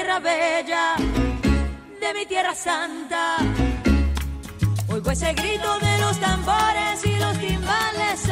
tierra bella, de mi tierra santa. Oigo ese grito de los tambores y los timbales